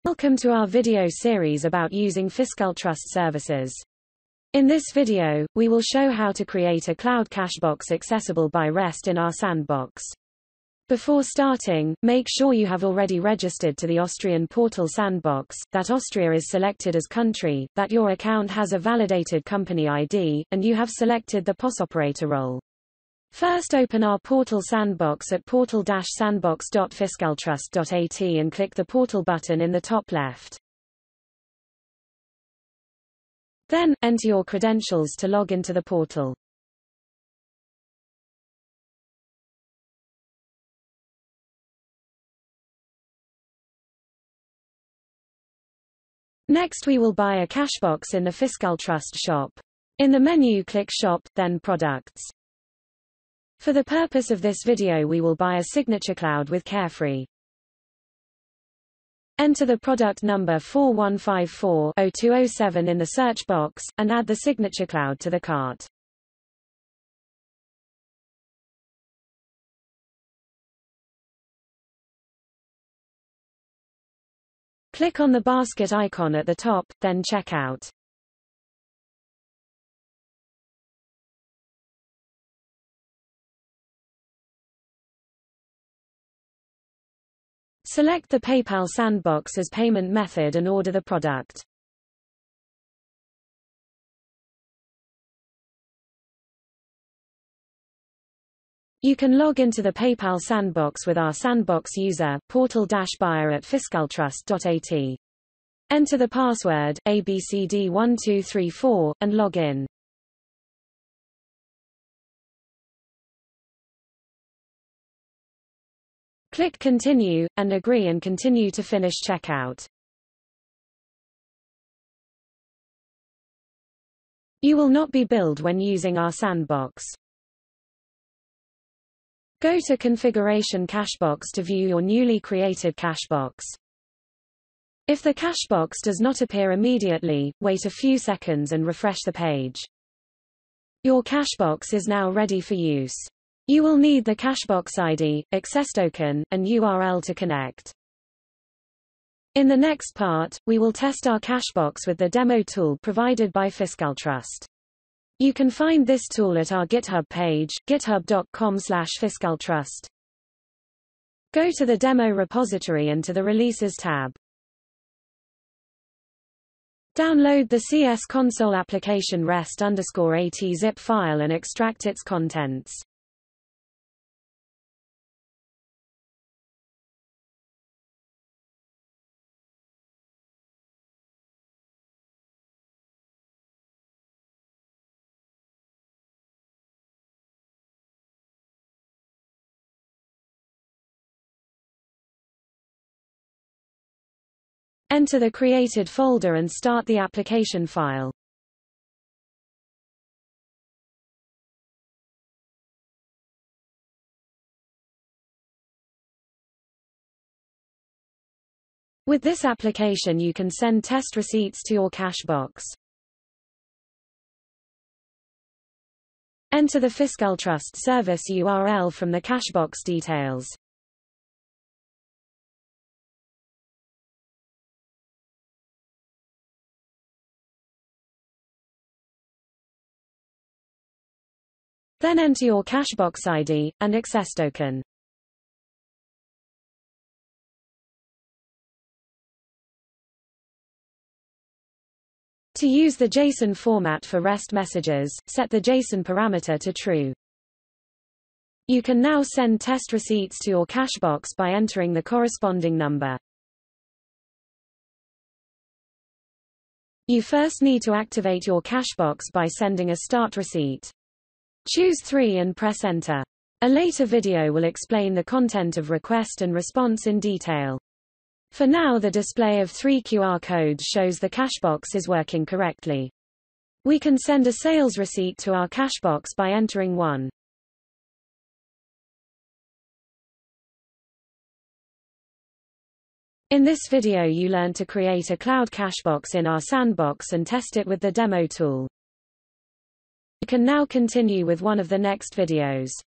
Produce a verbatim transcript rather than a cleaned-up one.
Welcome to our video series about using FiskalTrust services. In this video, we will show how to create a cloud cashbox accessible by REST in our sandbox. Before starting, make sure you have already registered to the Austrian portal Sandbox, that Austria is selected as country, that your account has a validated company I D, and you have selected the P O S operator role. First, open our portal Sandbox at portal dash sandbox dot fiskaltrust dot A T and click the Portal button in the top left. Then, enter your credentials to log into the portal. Next, we will buy a cashbox in the FiskalTrust shop. In the menu, click Shop, then Products. For the purpose of this video, we will buy a signature cloud with Carefree. Enter the product number four one five four zero two zero seven in the search box, and add the signature cloud to the cart. Click on the basket icon at the top, then check out. Select the PayPal Sandbox as payment method and order the product. You can log into the PayPal Sandbox with our Sandbox user, portal-buyer at fiskaltrust dot A T. Enter the password, A B C D one two three four, and log in. Click Continue, and agree and continue to finish checkout. You will not be billed when using our sandbox. Go to Configuration Cashbox to view your newly created cashbox. If the cashbox does not appear immediately, wait a few seconds and refresh the page. Your cashbox is now ready for use. You will need the cashbox I D, access token, and U R L to connect. In the next part, we will test our cashbox with the demo tool provided by FiskalTrust. You can find this tool at our GitHub page, github dot com slash fiskaltrust. Go to the demo repository and to the Releases tab. Download the C S console application rest underscore at zip file and extract its contents. Enter the created folder and start the application file. With this application, you can send test receipts to your cashbox. Enter the FiskalTrust service U R L from the cashbox details. Then enter your cashbox I D, and access token. To use the JSON format for REST messages, set the JSON parameter to true. You can now send test receipts to your cashbox by entering the corresponding number. You first need to activate your cashbox by sending a start receipt. Choose three and press Enter. A later video will explain the content of request and response in detail. For now, the display of three Q R codes shows the cashbox is working correctly. We can send a sales receipt to our cashbox by entering one. In this video, you learned to create a cloud cashbox in our sandbox and test it with the demo tool. You can now continue with one of the next videos.